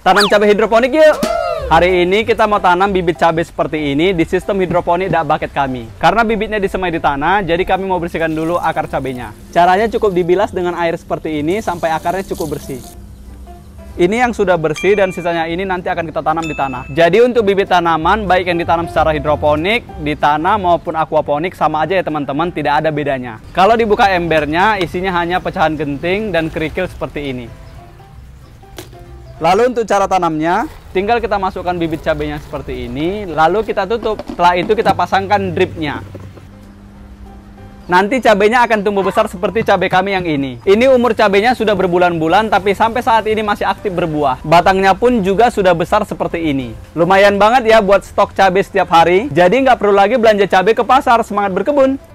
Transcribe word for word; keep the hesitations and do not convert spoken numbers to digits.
Tanam cabai hidroponik yuk! Hari ini kita mau tanam bibit cabai seperti ini di sistem hidroponik dak bucket kami. Karena bibitnya disemai di tanah, jadi kami mau bersihkan dulu akar cabainya. Caranya cukup dibilas dengan air seperti ini sampai akarnya cukup bersih. Ini yang sudah bersih dan sisanya ini nanti akan kita tanam di tanah. Jadi untuk bibit tanaman, baik yang ditanam secara hidroponik, di tanah maupun aquaponik sama aja ya teman-teman, tidak ada bedanya. Kalau dibuka embernya, isinya hanya pecahan genting dan kerikil seperti ini. Lalu untuk cara tanamnya, tinggal kita masukkan bibit cabainya seperti ini, lalu kita tutup. Setelah itu kita pasangkan dripnya. Nanti cabainya akan tumbuh besar seperti cabai kami yang ini. Ini umur cabainya sudah berbulan-bulan, tapi sampai saat ini masih aktif berbuah. Batangnya pun juga sudah besar seperti ini. Lumayan banget ya buat stok cabai setiap hari. Jadi nggak perlu lagi belanja cabai ke pasar. Semangat berkebun!